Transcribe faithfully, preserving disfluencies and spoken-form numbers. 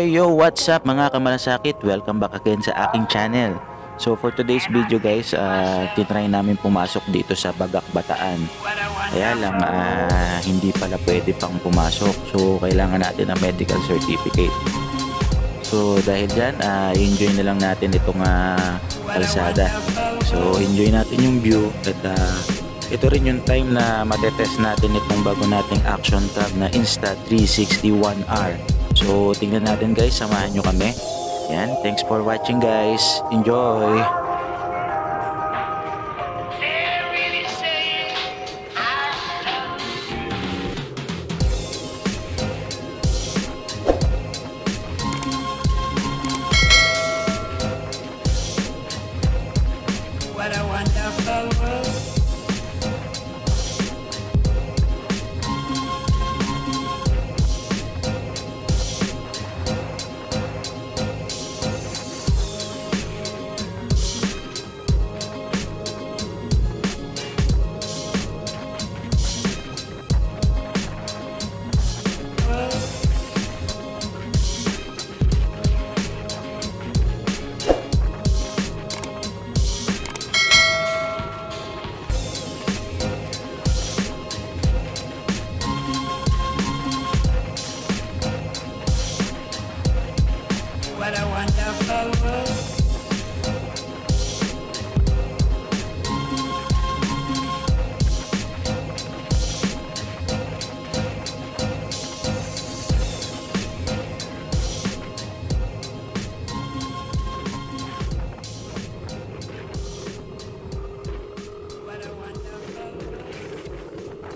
Hey yo, what's up mga kamalasakit? Welcome back again sa aking channel. So for today's video guys, uh, tinry namin pumasok dito sa Bagak Bataan. Kaya lang uh, hindi pala pwede pang pumasok. So kailangan natin ng medical certificate. So dahil dyan, uh, enjoy na lang natin itong uh, kalsada. So enjoy natin yung view at uh, ito rin yung time na matetest natin itong bago nating action tab na Insta three sixty-one R. So tingnan natin guys, samahan nyo kami. Yan, thanks for watching guys. Enjoy! What a wonderful world. What a wonderful world. What a wonderful world.